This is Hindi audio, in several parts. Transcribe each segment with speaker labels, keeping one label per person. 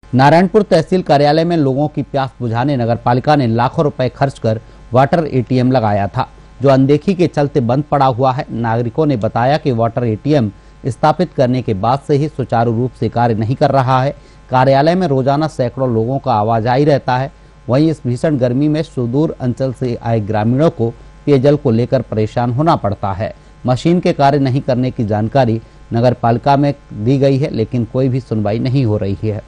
Speaker 1: नारायणपुर तहसील कार्यालय में लोगों की प्यास बुझाने नगरपालिका ने लाखों रुपए खर्च कर वाटर एटीएम लगाया था, जो अनदेखी के चलते बंद पड़ा हुआ है। नागरिकों ने बताया कि वाटर एटीएम स्थापित करने के बाद से ही सुचारू रूप से कार्य नहीं कर रहा है। कार्यालय में रोजाना सैकड़ों लोगों का आवाजाही रहता है। वहीं इस भीषण गर्मी में सुदूर अंचल से आए ग्रामीणों को पेयजल को लेकर परेशान होना पड़ता है। मशीन के कार्य नहीं करने की जानकारी नगरपालिका में दी गई है, लेकिन कोई भी सुनवाई नहीं हो रही है।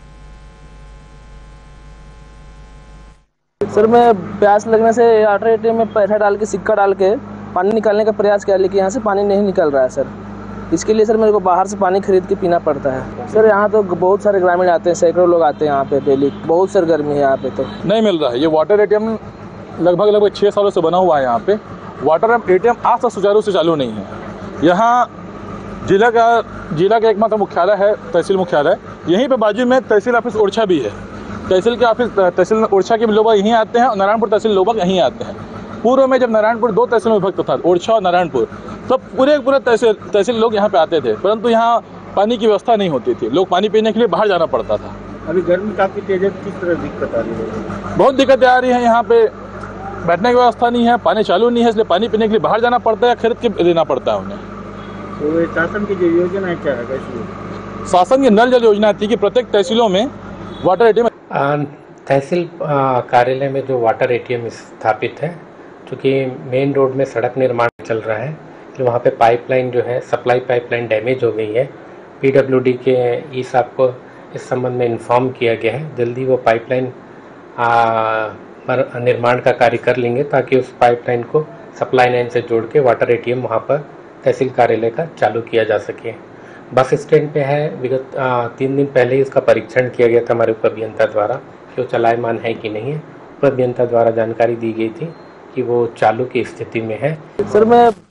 Speaker 2: सर, मैं प्यास लगने से वाटर एटीएम में पैसा डाल के, सिक्का डाल के पानी निकालने का प्रयास किया, लेकिन यहाँ से पानी नहीं निकल रहा है सर। इसके लिए सर मेरे को बाहर से पानी खरीद के पीना पड़ता है। सर यहाँ तो बहुत सारे ग्रामीण आते हैं, सैकड़ों लोग आते हैं यहाँ पे डेली। बहुत सर गर्मी है यहाँ पे, तो
Speaker 3: नहीं मिल रहा है। ये वाटर एटीएम लगभग 6 सालों से बना हुआ है। यहाँ पे वाटर एटीएम आज तक सुचारू से चालू नहीं है। यहाँ जिला का एकमात्र मुख्यालय है, तहसील मुख्यालय। यहीं पे बाजू में तहसील ऑफिस ओरछा भी है। तहसील के ऑफिस, तहसील ओरछा के लोग यहीं आते हैं और नारायणपुर तहसील लोग यहीं आते हैं। पूर्व में जब नारायणपुर 2 तहसील में विभक्त था, ओरछा और नारायणपुर, तब पूरे तहसील लोग यहाँ पे आते थे, परंतु यहाँ पानी की व्यवस्था नहीं होती थी। लोग पानी पीने के लिए बाहर जाना पड़ता था।
Speaker 4: अभी गर्मी काफ़ी तेज है, किस तरह दिक्कत आ रही है?
Speaker 3: बहुत दिक्कतें आ रही हैं। यहाँ पे बैठने की व्यवस्था नहीं है, पानी चालू नहीं है, इसलिए पानी पीने के लिए बाहर जाना पड़ता है, खरीद के लेना पड़ता है उन्हें।
Speaker 4: तो शासन की जो योजना है क्या है, कैसी?
Speaker 3: शासन की नल जल योजना थी कि प्रत्येक तहसीलों में वाटर एटीएम।
Speaker 5: तहसील कार्यालय में जो वाटर एटीएम स्थापित है, चूँकि मेन रोड में सड़क निर्माण चल रहा है, तो वहाँ पे पाइपलाइन जो है, सप्लाई पाइपलाइन डैमेज हो गई है। पीडब्ल्यूडी के ई साहब को इस संबंध में इन्फॉर्म किया गया है। जल्दी वो पाइपलाइन पर निर्माण का कार्य कर लेंगे, ताकि उस पाइपलाइन को सप्लाई लाइन से जोड़ के वाटर एटीएम वहाँ पर तहसील कार्यालय का चालू किया जा सके। बस स्टैंड पे है, विगत 3 दिन पहले ही इसका परीक्षण किया गया था हमारे उप अभियंता द्वारा कि वो चलायमान है कि नहीं है। उप अभियंता द्वारा जानकारी दी गई थी कि वो चालू की स्थिति में है।
Speaker 2: सर मैं